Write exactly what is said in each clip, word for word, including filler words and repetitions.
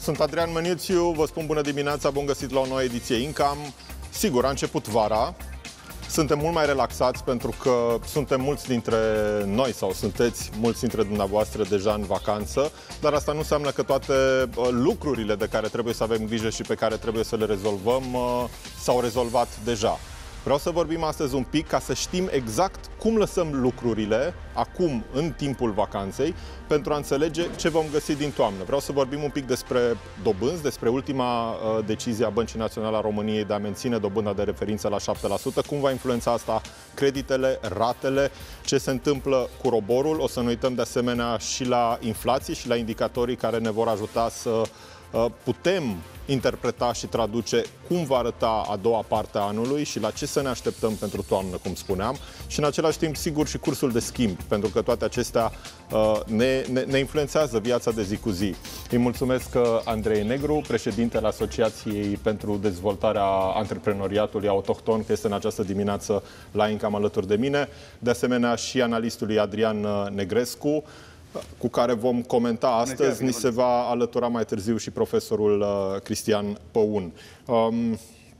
Sunt Adrian Meniuțiu, vă spun bună dimineața, bun găsit la o nouă ediție Incam. Sigur, a început vara, suntem mult mai relaxați pentru că suntem mulți dintre noi sau sunteți mulți dintre dumneavoastră deja în vacanță, dar asta nu înseamnă că toate lucrurile de care trebuie să avem grijă și pe care trebuie să le rezolvăm s-au rezolvat deja. Vreau să vorbim astăzi un pic ca să știm exact cum lăsăm lucrurile acum, în timpul vacanței, pentru a înțelege ce vom găsi din toamnă. Vreau să vorbim un pic despre dobânzi, despre ultima uh, decizie a Băncii Naționale a României de a menține dobânda de referință la șapte la sută. Cum va influența asta creditele, ratele, ce se întâmplă cu roborul. O să ne uităm de asemenea și la inflație și la indicatorii care ne vor ajuta să uh, putem interpreta și traduce cum va arăta a doua parte a anului și la ce să ne așteptăm pentru toamnă, cum spuneam, și în același timp, sigur, și cursul de schimb, pentru că toate acestea uh, ne, ne, ne influențează viața de zi cu zi. Îi mulțumesc Andrei Negru, președintele Asociației pentru Dezvoltarea Antreprenoriatului Autohton, că este în această dimineață la Incam alături de mine, de asemenea și analistului Adrian Negrescu, cu care vom comenta astăzi. Ni se va alătura mai târziu și profesorul uh, Cristian Păun. Um,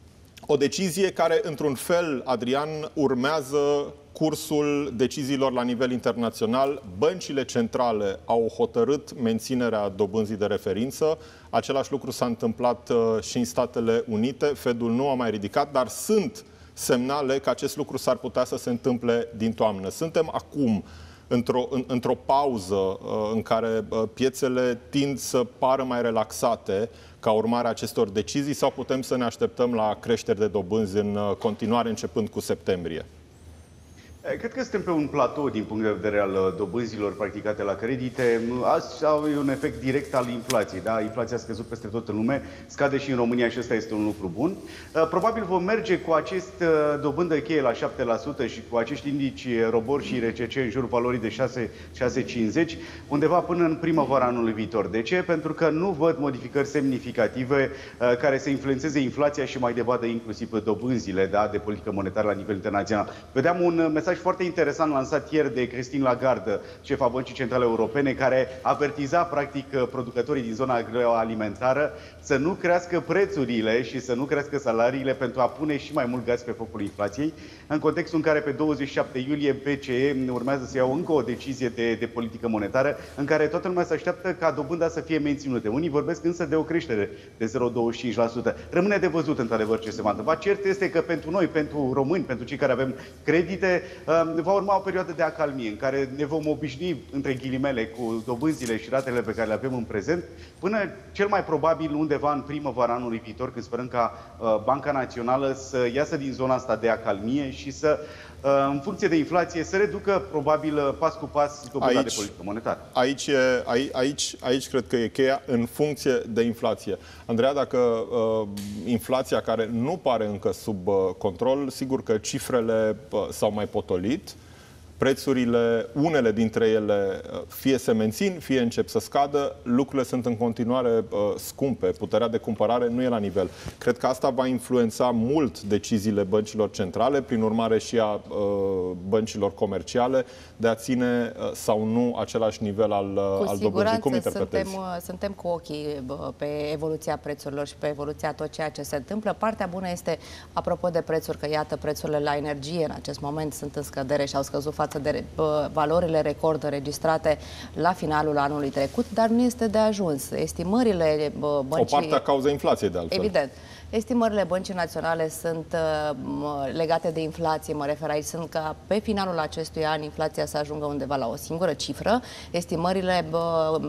o decizie care, într-un fel, Adrian, urmează cursul deciziilor la nivel internațional. Băncile centrale au hotărât menținerea dobânzii de referință. Același lucru s-a întâmplat uh, și în Statele Unite. Fedul nu a mai ridicat, dar sunt semnale că acest lucru s-ar putea să se întâmple din toamnă. Suntem acum într-o, în, într-o pauză uh, în care uh, piețele tind să pară mai relaxate ca urmare a acestor decizii, sau putem să ne așteptăm la creșteri de dobânzi în uh, continuare începând cu septembrie? Cred că suntem pe un platou din punct de vedere al dobânzilor practicate la credite. Asta au un efect direct al inflației. Da? Inflația a scăzut peste tot în lume, scade și în România și ăsta este un lucru bun. Probabil vom merge cu acest dobândă cheie la șapte la sută și cu acești indici ROBOR și R C C în jurul valorii de șase virgulă cincizeci undeva până în primăvara anului viitor. De ce? Pentru că nu văd modificări semnificative care să influențeze inflația și mai departe inclusiv dobânzile, da, de politică monetară la nivel internațional. Vedeam un mesaj foarte interesant lansat ieri de Christine Lagarde, șefa Băncii Centrale Europene, care avertiza practic producătorii din zona agroalimentară să nu crească prețurile și să nu crească salariile pentru a pune și mai mult gaz pe focul inflației, în contextul în care pe douăzeci și șapte iulie B C E urmează să iau încă o decizie de, de politică monetară, în care toată lumea se așteaptă ca dobânda să fie menținută. Unii vorbesc însă de o creștere de zero virgulă douăzeci și cinci la sută. Rămâne de văzut într-adevăr ce se va întâmpla. Cert este că pentru noi, pentru români, pentru cei care avem credite, va urma o perioadă de acalmie în care ne vom obișnui, între ghilimele, cu dobânzile și ratele pe care le avem în prezent, până cel mai probabil undeva în primăvara anului viitor, când sperăm ca Banca Națională să iasă din zona asta de acalmie și să, în funcție de inflație, să reducă probabil pas cu pas dobânda de politică monetară. Aici, aici, aici, aici cred că e cheia, în funcție de inflație. Andreea, dacă uh, inflația care nu pare încă sub uh, control, sigur că cifrele uh, s-au mai potolit, prețurile, unele dintre ele, fie se mențin, fie încep să scadă, lucrurile sunt în continuare uh, scumpe, puterea de cumpărare nu e la nivel. Cred că asta va influența mult deciziile băncilor centrale, prin urmare și a uh, băncilor comerciale, de a ține uh, sau nu același nivel al, uh, al dobânzii. Cum interpretezi? Suntem, suntem cu ochii pe evoluția prețurilor și pe evoluția tot ceea ce se întâmplă. Partea bună este, apropo de prețuri, că iată, prețurile la energie în acest moment sunt în scădere și au scăzut față de valorile record înregistrate la finalul anului trecut, dar nu este de ajuns. Estimările băncii... O parte a cauzei inflației, de altfel. Evident. Estimările Băncii Naționale sunt uh, legate de inflație, mă refer aici, sunt că pe finalul acestui an inflația să ajungă undeva la o singură cifră. Estimările uh,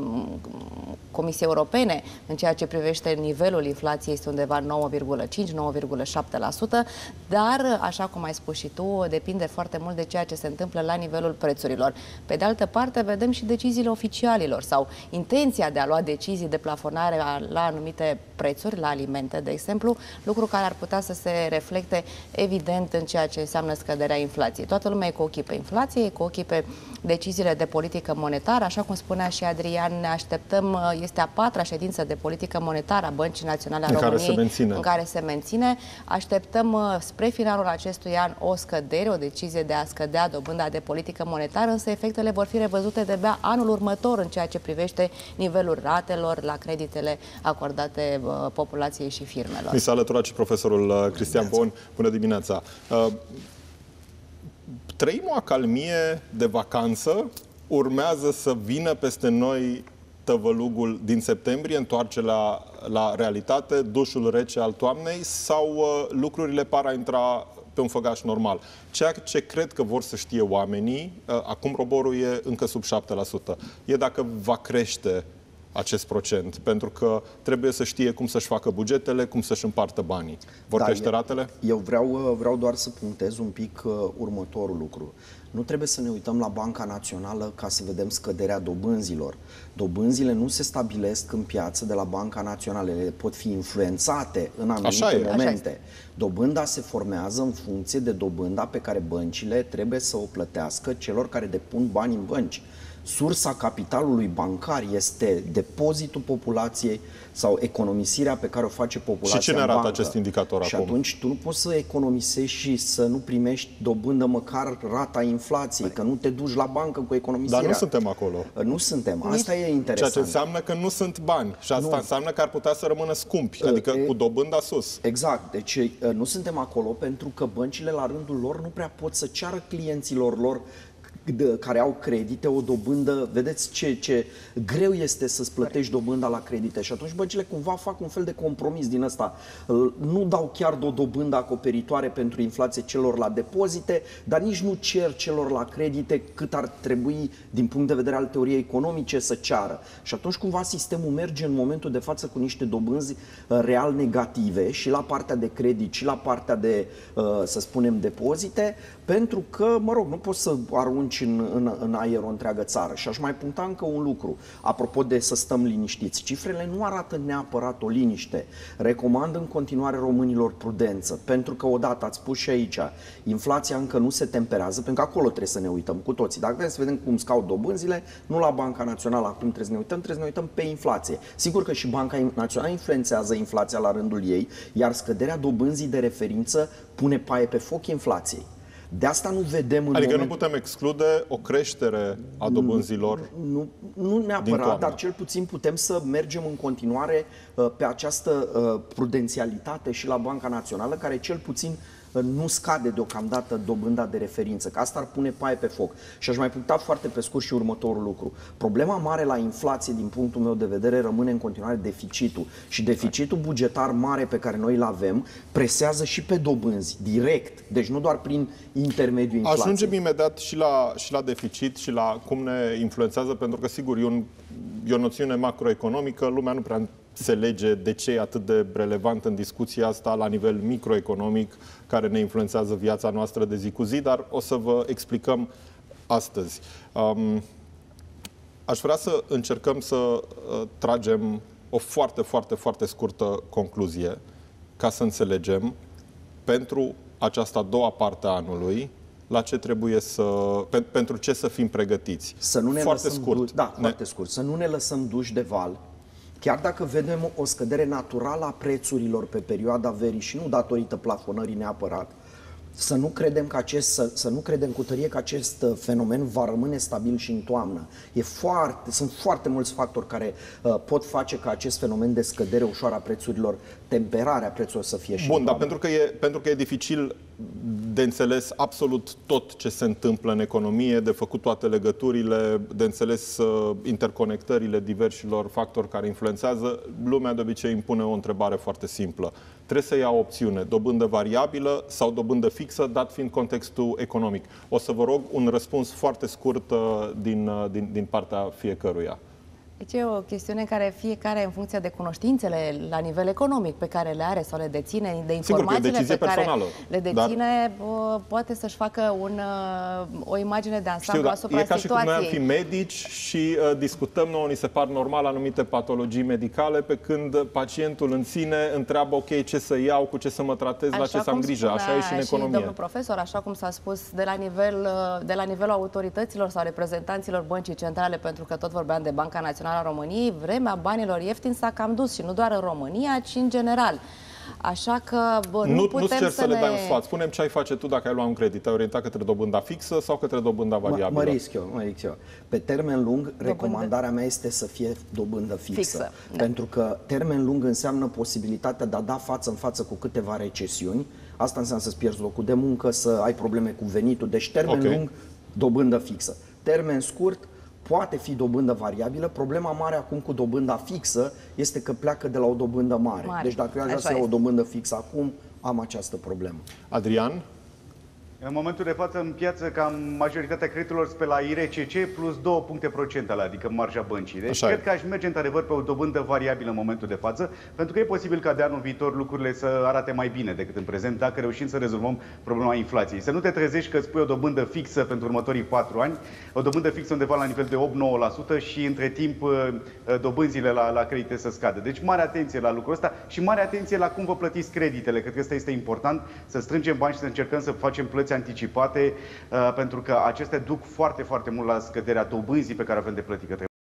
Comisiei Europene în ceea ce privește nivelul inflației este undeva nouă virgulă cinci - nouă virgulă șapte la sută, dar, așa cum ai spus și tu, depinde foarte mult de ceea ce se întâmplă la nivelul prețurilor. Pe de altă parte, vedem și deciziile oficialilor sau intenția de a lua decizii de plafonare la anumite prețuri la alimente, de exemplu, lucru care ar putea să se reflecte evident în ceea ce înseamnă scăderea inflației. Toată lumea e cu ochii pe inflație, e cu ochii pe deciziile de politică monetară. Așa cum spunea și Adrian, ne așteptăm, este a patra ședință de politică monetară a Băncii Naționale a în României, care se menține. în care se menține. Așteptăm spre finalul acestui an o scădere, o decizie de a scădea dobânda de politică monetară, însă efectele vor fi revăzute de-abia anul următor în ceea ce privește nivelul ratelor la creditele acordate uh, populației și firmelor. Mi s-a alăturat și profesorul uh, Cristian Bon. Bună dimineața! Uh, trăim o acalmie de vacanță, urmează să vină peste noi tăvălugul din septembrie, întoarce la, la realitate, dușul rece al toamnei sau uh, lucrurile par a intra pe un făgaș normal. Ceea ce cred că vor să știe oamenii, uh, acum roborul e încă sub șapte la sută, e dacă va crește acest procent, pentru că trebuie să știe cum să-și facă bugetele, cum să-și împartă banii. Vor da, crește ratele? Eu vreau, vreau doar să punctez un pic uh, următorul lucru. Nu trebuie să ne uităm la Banca Națională ca să vedem scăderea dobânzilor. Dobânzile nu se stabilesc în piață de la Banca Națională, ele pot fi influențate în anumite Așa e. momente. Așa Dobânda se formează în funcție de dobânda pe care băncile trebuie să o plătească celor care depun bani în bănci. Sursa capitalului bancar este depozitul populației sau economisirea pe care o face populația. Și cine în arată bancă. acest indicator și acum? Și atunci tu nu poți să economisești și să nu primești dobândă măcar rata inflației, că nu te duci la bancă cu economisirea. Dar nu suntem acolo. Nu suntem. Asta e interesant. Ceea ce înseamnă că nu sunt bani. Și asta nu. înseamnă că ar putea să rămână scumpi, adică e, cu dobânda sus. Exact. Deci nu suntem acolo pentru că băncile la rândul lor nu prea pot să ceară clienților lor de, care au credite o dobândă. Vedeți ce, ce greu este să-ți plătești dobânda la credite și atunci băncile cumva fac un fel de compromis din ăsta. Nu dau chiar o dobândă acoperitoare pentru inflație celor la depozite, dar nici nu cer celor la credite cât ar trebui din punct de vedere al teoriei economice să ceară. Și atunci cumva sistemul merge în momentul de față cu niște dobânzi real negative și la partea de credit și la partea de, să spunem, depozite, pentru că, mă rog, nu poți să arunci în, în, în aer o întreagă țară. Și aș mai puncta încă un lucru, apropo de să stăm liniștiți. Cifrele nu arată neapărat o liniște. Recomand în continuare românilor prudență, pentru că, odată, ați spus și aici, inflația încă nu se temperează, pentru că acolo trebuie să ne uităm cu toții. Dacă vrem să vedem cum scau dobânzile, nu la Banca Națională acum trebuie să ne uităm, trebuie să ne uităm pe inflație. Sigur că și Banca Națională influențează inflația la rândul ei, iar scăderea dobânzii de referință pune paie pe foc inflației. De asta nu vedem în Adică moment... nu putem exclude o creștere a dobânzilor. Nu, nu neapărat, dar cel puțin putem să mergem în continuare uh, pe această uh, prudențialitate și la Banca Națională, care cel puțin uh, nu scade deocamdată dobânda de referință, că asta ar pune paie pe foc. Și aș mai puncta foarte pe scurt și următorul lucru. Problema mare la inflație, din punctul meu de vedere, rămâne în continuare deficitul. Și deficitul bugetar mare pe care noi îl avem presează și pe dobânzi, direct. Deci nu doar prin intermediul inflației. Ajungem imediat și la, și la deficit și la cum ne influențează, pentru că, sigur, e, un, e o noțiune macroeconomică, lumea nu prea înțelege de ce e atât de relevant în discuția asta la nivel microeconomic, care ne influențează viața noastră de zi cu zi, dar o să vă explicăm astăzi. Um, aș vrea să încercăm să uh, tragem o foarte, foarte, foarte scurtă concluzie, ca să înțelegem pentru această a doua parte a anului, la ce trebuie să, pe, pentru ce să fim pregătiți. Să nu ne foarte lăsăm scurt. Du- da, ne... foarte scurt. Să nu ne lăsăm duși de val. Chiar dacă vedem o scădere naturală a prețurilor pe perioada verii și nu datorită plafonării neapărat, să nu credem că acest, să, să nu credem cu tărie că acest fenomen va rămâne stabil și în toamnă. E foarte, sunt foarte mulți factori care uh, pot face ca acest fenomen de scădere ușoară a prețurilor, temperarea prețurilor să fie și Bun, în dar toamnă. pentru că, e, pentru că e dificil de înțeles absolut tot ce se întâmplă în economie, de făcut toate legăturile, de înțeles uh, interconectările diversilor factori care influențează, lumea de obicei impune o întrebare foarte simplă. Trebuie să ia o opțiune, dobândă variabilă sau dobândă fixă, dat fiind contextul economic. O să vă rog un răspuns foarte scurt uh, din, uh, din, din partea fiecăruia. Deci e o chestiune în care fiecare, în funcție de cunoștințele la nivel economic pe care le are sau le deține, de informațiile pe care personală, le deține, dar... poate să-și facă un, o imagine de ansamblu Știu, asupra e ca situației. și cum noi am fi medici și uh, discutăm, nouă ni se par normal anumite patologii medicale, pe când pacientul în sine întreabă, ok, ce să iau, cu ce să mă tratez, Așa la ce să am grijă. Așa e și în economie. Și domnul profesor, așa cum s-a spus, de la, nivel, de la nivelul autorităților sau reprezentanților Băncii Centrale, pentru că tot vorbeam de Banca Națională a României, vremea banilor ieftini s-a cam dus și nu doar în România, ci în general. Așa că bă, nu, nu putem nu-ți cer să, să ne... le dai un sfat. Spune-mi ce ai face tu dacă ai lua un credit. Ai orientat către dobânda fixă sau către dobânda variabilă? Mă, mă risc eu, mă risc eu. Pe termen lung, dobândă. recomandarea mea este să fie dobândă fixă. fixă pentru da. că termen lung înseamnă posibilitatea de a da față în față cu câteva recesiuni. Asta înseamnă să-ți pierzi locul de muncă, să ai probleme cu venitul. Deci termen okay. lung, dobândă fixă. Termen scurt, poate fi dobândă variabilă. Problema mare acum cu dobânda fixă este că pleacă de la o dobândă mare. mare. Deci dacă eu aș vrea să iau o dobândă fixă acum, am această problemă. Adrian? În momentul de față, în piață, cam majoritatea creditelor sunt pe la I R C C plus două puncte procentale, adică marja băncii. Deci Așa cred e. că aș merge într-adevăr pe o dobândă variabilă în momentul de față, pentru că e posibil ca de anul viitor lucrurile să arate mai bine decât în prezent, dacă reușim să rezolvăm problema inflației. Să nu te trezești că îți pui o dobândă fixă pentru următorii patru ani, o dobândă fixă undeva la nivel de opt nouă la sută și între timp dobânzile la, la credite să scadă. Deci mare atenție la lucrul ăsta și mare atenție la cum vă plătiți creditele. Cred că asta este important, să strângem bani și să încercăm să facem plăți anticipate, uh, pentru că acestea duc foarte, foarte mult la scăderea dobânzii pe care avem de plătit către